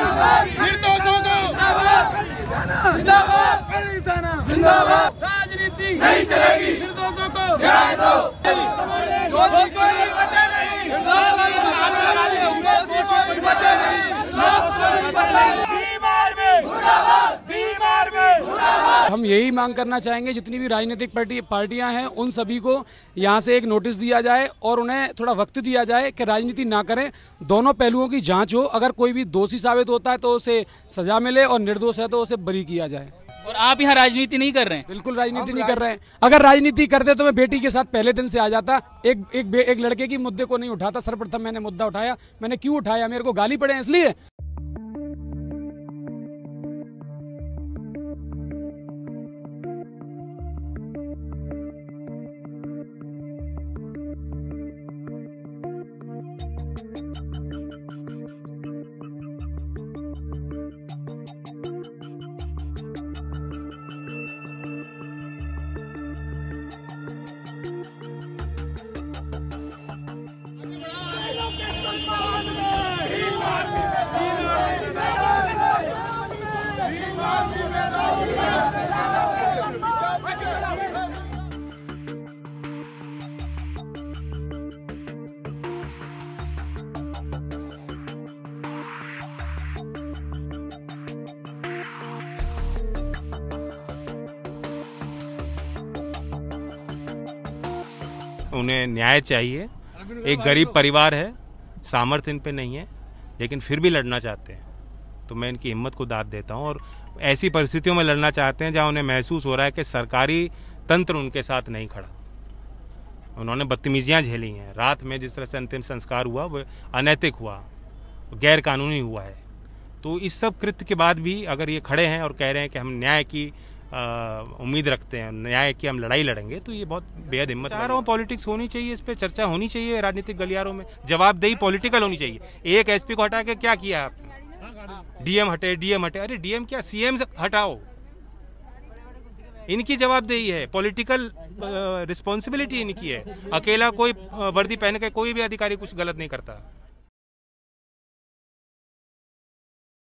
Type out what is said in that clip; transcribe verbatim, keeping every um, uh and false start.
निर्दोषों को राजनीति नहीं चलेगी, निर्दोषों को न्याय दो। हम यही मांग करना चाहेंगे जितनी भी राजनीतिक पार्टी पार्टियां हैं उन सभी को यहां से एक नोटिस दिया जाए और उन्हें थोड़ा वक्त दिया जाए कि राजनीति ना करें, दोनों पहलुओं की जांच हो। अगर कोई भी दोषी साबित होता है तो उसे सजा मिले और निर्दोष है तो उसे बरी किया जाए। और आप यहाँ राजनीति नहीं कर रहे हैं? बिल्कुल राजनीति नहीं कर रहे हैं। अगर राजनीति करते तो मैं बेटी के साथ पहले दिन से आ जाता। एक एक एक लड़के की मुद्दे को नहीं उठाता। सर्वप्रथम मैंने मुद्दा उठाया। मैंने क्यों उठाया? मेरे को गाली पड़े इसलिए। उन्हें न्याय चाहिए। एक गरीब परिवार है, सामर्थ्य इन पे नहीं है, लेकिन फिर भी लड़ना चाहते हैं, तो मैं इनकी हिम्मत को दाद देता हूं। और ऐसी परिस्थितियों में लड़ना चाहते हैं जहां उन्हें महसूस हो रहा है कि सरकारी तंत्र उनके साथ नहीं खड़ा। उन्होंने बदतमीजियां झेली हैं। रात में जिस तरह से अंतिम संस्कार हुआ वो अनैतिक हुआ, गैर कानूनी हुआ है। तो इस सब कृत्य के बाद भी अगर ये खड़े हैं और कह रहे हैं कि हम न्याय की उम्मीद रखते हैं, न्याय की हम लड़ाई लड़ेंगे, तो ये बहुत बेहद हिम्मत। चाह रहा हूँ पॉलिटिक्स होनी चाहिए, इस पे चर्चा होनी चाहिए राजनीतिक गलियारों में, जवाबदेही पॉलिटिकल होनी चाहिए। एक एसपी को हटा के क्या किया आपने? डीएम हटे, डीएम हटे। अरे डीएम क्या, सीएम हटाओ। इनकी जवाबदेही है, पॉलिटिकल रिस्पॉन्सिबिलिटी इनकी है। अकेला कोई वर्दी पहन के कोई भी अधिकारी कुछ गलत नहीं करता।